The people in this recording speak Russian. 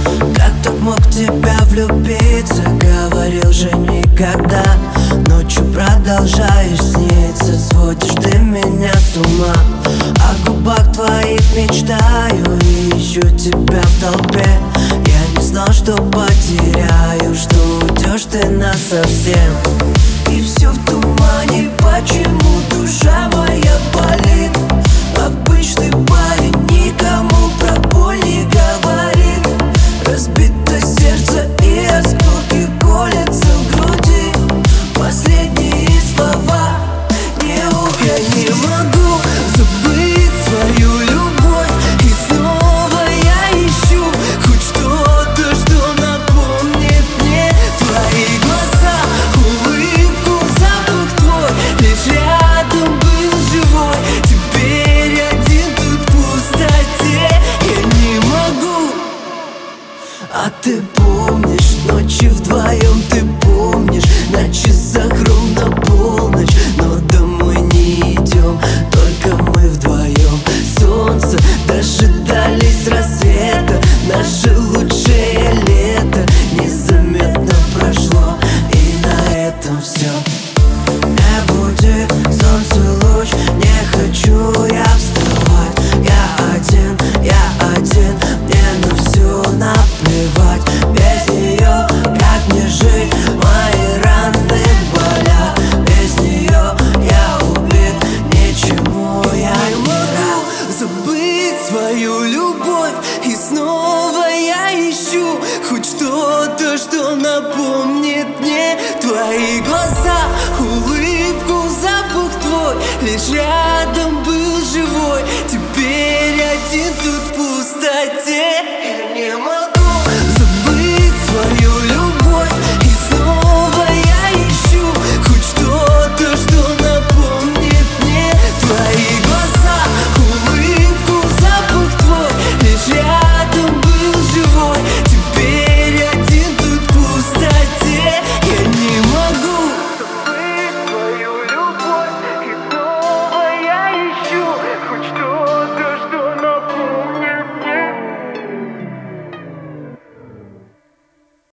Как так мог в тебя влюбиться? Говорил же никогда. Ночью продолжаешь сниться, сводишь ты меня с ума. О губах твоих мечтаю и ищу тебя в толпе. Я не знал, что потеряю, что уйдешь ты насовсем. И все в тумане, почему душа моя болит? Обычный парень никому про боль не говорит. Разбито сердце и осколки колятся в груди. Последние слова не я не могу забыть свою любовь. И снова я ищу хоть что-то, что напомнит мне твои глаза, улыбку, запах твой. Лишь рядом был живой, теперь один тут в пустоте. Я не могу. А ты помнишь ночи вдвоем, ты помнишь? На часах ровно полночь, но домой не идем, только мы вдвоем. Солнце дожидались рассвета, наше лучшее лето незаметно прошло, и на этом все. Не буди, солнце луч, не хочу я вставать. Я один, мне на все наплевать. Без нее как мне жить, мои раны болят. Без нее я убит, ничему я не могу забыть свою любовь. И снова я ищу хоть что-то, что напомнит мне твои глаза, улыбку, запах твой. Лишь рядом был живой, теперь один тут